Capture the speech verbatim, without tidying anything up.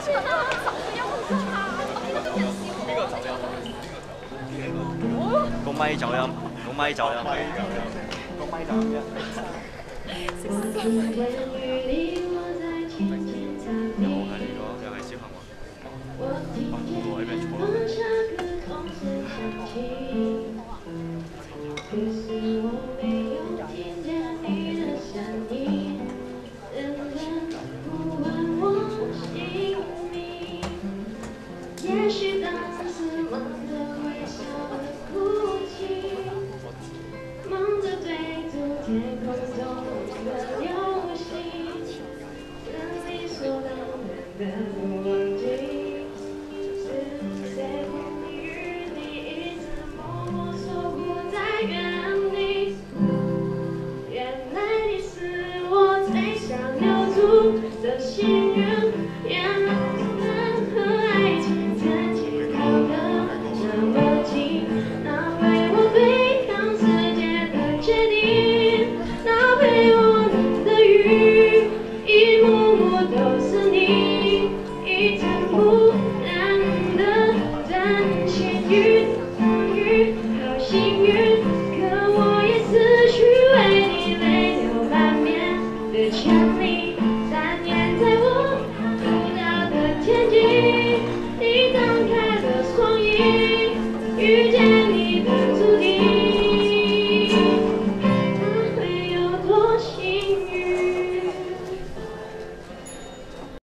個咪走音，個咪走音，個咪走音。有冇係呢個？又係小行喎。啊，我喺邊坐啦？ 也许当时忙着微笑的哭泣，忙着追逐天空中的流星，跟理所当然的不忘记，是谁风里雨里一直默默守护在原地。原来你是我最想留住的心愿，原来人和爱情。不安的担心与风雨。